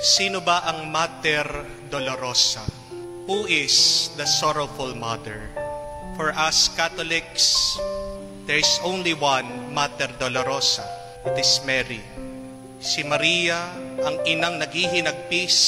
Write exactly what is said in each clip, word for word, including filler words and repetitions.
Sino ba ang Mater Dolorosa? Who is the sorrowful mother? For us Catholics, there is only one Mater Dolorosa. It is Mary. Si Maria ang inang naghihinagpis.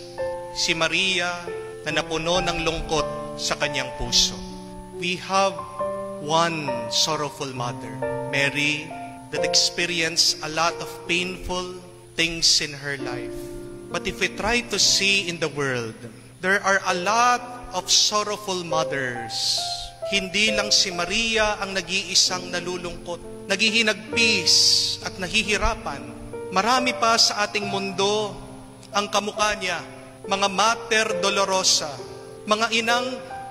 Si Maria na napuno ng lungkot sa kanyang puso. We have one sorrowful mother, Mary, that experienced a lot of painful things in her life. But if we try to see in the world, there are a lot of sorrowful mothers. Hindi lang si Maria ang nag-iisang nalulungkot, naghihinagpis at nahihirapan. Marami pa sa ating mundo ang kamukha niya, mga Mater Dolorosa, mga inang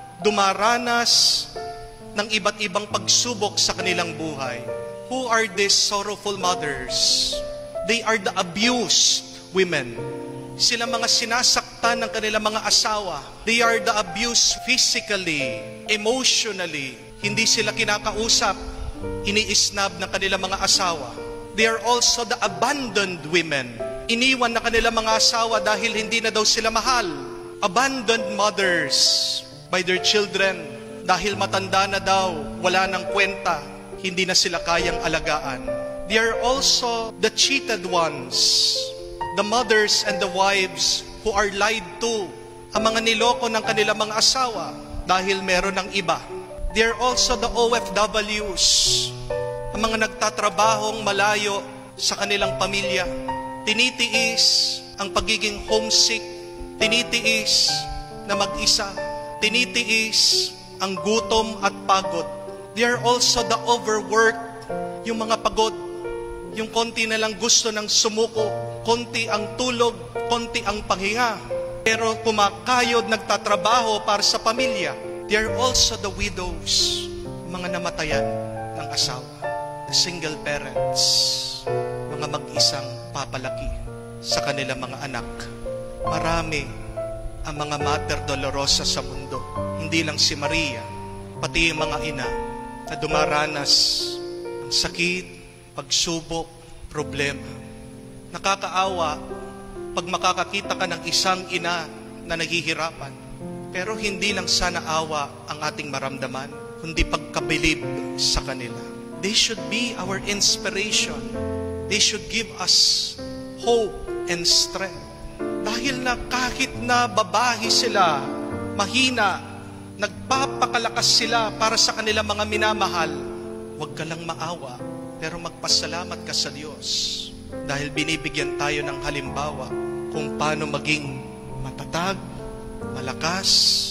dumaranas ng iba't ibang pagsubok sa kanilang buhay. Who are these sorrowful mothers? They are the abused women. Sila mga sinasaktan ng kanilang mga asawa. They are the abused physically, emotionally. Hindi sila kinakausap, iniisnab ng kanilang mga asawa. They are also the abandoned women. Iniwan na kanilang mga asawa dahil hindi na daw sila mahal. Abandoned mothers by their children dahil matanda na daw, wala nang kwenta, hindi na sila kayang alagaan. They are also the cheated ones, the mothers and the wives who are lied to, ang mga niloko ng kanilang mga asawa dahil meron ng iba. They are also the O F Ws, ang mga nagtatrabahong malayo sa kanilang pamilya. Tinitiis ang pagiging homesick, tinitiis na mag-isa, tinitiis ang gutom at pagod. They are also the overworked, yung mga pagod, yung konti na lang gusto ng sumuko, konti ang tulog, konti ang panghinga. Pero kumakayod, nagtatrabaho para sa pamilya. They are also the widows, mga namatayan ng asawa, the single parents, mga mag-isang papalaki sa kanilang mga anak. Marami ang mga Mater Dolorosa sa mundo. Hindi lang si Maria, pati yung mga ina na dumaranas ng sakit, pagsubok, problema. Nakakaawa pag makakakita ka ng isang ina na naghihirapan. Pero hindi lang sana awa ang ating maramdaman, kundi pagkabilib sa kanila. They should be our inspiration. They should give us hope and strength. Dahil na kahit na babahi sila, mahina, nagpapakalakas sila para sa kanilang mga minamahal, huwag ka lang maawa, pero magpasalamat ka sa Diyos. Dahil binibigyan tayo ng halimbawa kung paano maging matatag, malakas,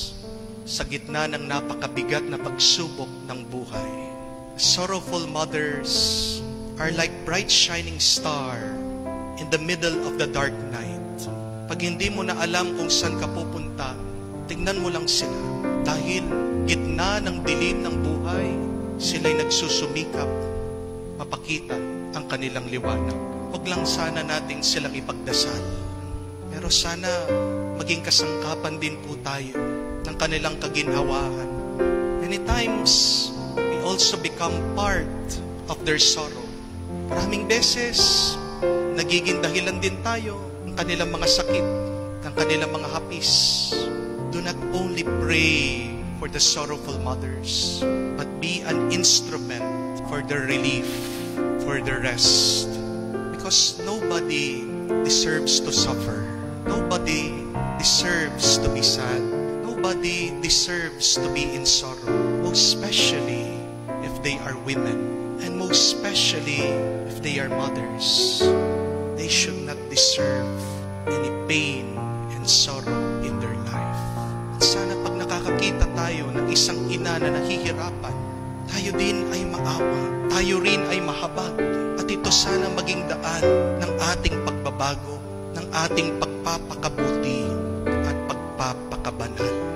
sa gitna ng napakabigat na pagsubok ng buhay. Sorrowful mothers are like bright shining star in the middle of the dark night. Pag hindi mo na alam kung saan ka pupunta, tingnan mo lang sila. Dahil gitna ng dilim ng buhay, sila'y nagsusumikap, mapakita ang kanilang liwanag. Huwag lang sana natin silang ipagdasal. Pero sana maging kasangkapan din po tayo ng kanilang kaginhawaan. Many times, we also become part of their sorrow. Maraming beses, nagiging dahilan din tayo ng kanilang mga sakit, ng kanilang mga hapis. Do not only pray for the sorrowful mothers, but be an instrument for their relief, for their rest. Because nobody deserves to suffer. Nobody deserves to be sad. Nobody deserves to be in sorrow. Most especially if they are women. And most especially if they are mothers. They should not deserve any pain and sorrow in their life. At sana pag nakakakita tayo ng isang ina na nahihirapan, tayo din ay maawa. Tayo rin ay mahabag. At ito sana maging daan ng ating pagbabago, ng ating pagpapakabuti at pagpapakabanal.